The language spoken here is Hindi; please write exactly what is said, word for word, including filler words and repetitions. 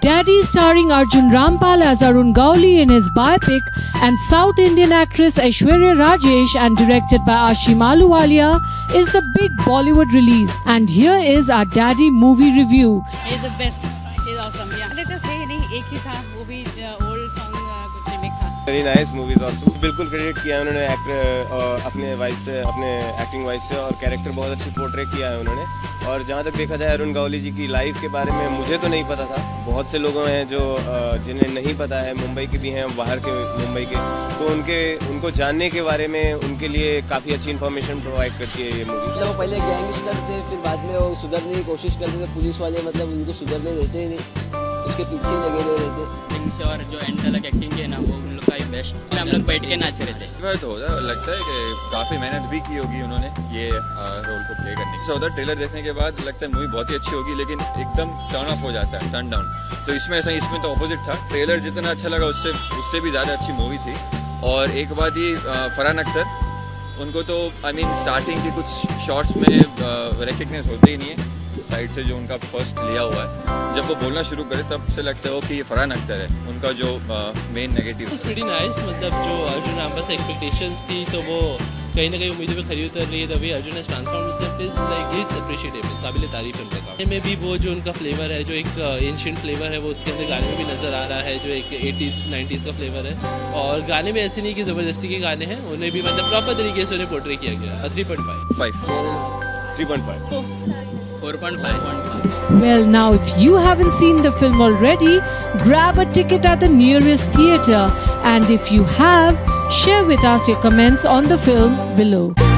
Daddy starring Arjun Rampal as Arun Gowli in his biopic and South Indian actress Aishwarya Rajesh and directed by Ashim Ahluwalia is the big Bollywood release. And here is our Daddy movie review. He's the best. He's awesome. Yeah. अरे तो सही नहीं एक ही था वो भी old song कुछ remake था. Very nice movie is awesome. बिल्कुल क्रेडिट किया है उन्होंने एक्टर अपने वाइस से अपने एक्टिंग वाइस से और कैरेक्टर बहुत अच्छी पोर्ट्रे किया है उन्होंने. और जहाँ तक देखा जाए अरुण गौली जी की लाइफ के बारे में मुझे तो नहीं पता था. बहुत से लोग हैं जो जिन्हें नहीं पता है, मुंबई के भी हैं, बाहर के मुंबई के, तो उनके उनको जानने के बारे में उनके लिए काफ़ी अच्छी इन्फॉर्मेशन प्रोवाइड करती है ये मूवी. मतलब वो पहले गैंगस्टर थे, फिर बाद में वो सुधरने की कोशिश करते थे. पुलिस वाले मतलब उनको सुधरने देते ही नहीं, उसके पीछे लगे हुए रहते. और जो एंड तक एक्टिंग की है ना वो उन लोग का ही बेस्ट. हम लोग बैठ के नाच रहे थे. तो लगता है कि काफ़ी मेहनत भी की होगी उन्होंने ये रोल को प्ले करने की. सो उधर ट्रेलर देखने के बाद लगता है मूवी बहुत ही अच्छी होगी, लेकिन एकदम टर्न ऑफ हो जाता है, टर्न डाउन. तो इसमें ऐसा इसमें तो ऑपोजिट था. ट्रेलर जितना अच्छा लगा उससे उससे भी ज़्यादा अच्छी मूवी थी. और एक बात ये फरहान अख्तर, उनको तो आई मीन स्टार्टिंग के कुछ शॉट्स में रिकग्नाइज होते ही नहीं है साइड से जो उनका फर्स्ट लिया हुआ है. जब वो बोलना शुरू करे तब से लगता है कि ये फरहान अख्तर है, उनका जो main negative. It's pretty nice. मतलब जो अर्जुन रामपाल से एक्सपेक्टेशंस थी तो वो कहीं ना कहीं उम्मीदों पे खरी उतर रही है. तभी Arjun has transformed himself is like it's appreciable. काबिल तारीफ है उनका काम में भी. वो जो उनका फ्लेवर है, जो एक एंशिएंट फ्लेवर है, वो उसके अंदर गाने में भी नजर आ रहा है, जो एक एटीज़ नाइन्टीज़ का फ्लेवर है. और गाने में ऐसे नहीं कि ज़बरदस्ती के गाने हैं, उन्हें भी मतलब प्रॉपर तरीके से उन्हें पोर्ट्रे किया गया. Three point five five three point five four point five. Well, now if you haven't seen the film already, grab a ticket at the nearest theatre. And if you have, share with us your comments on the film below.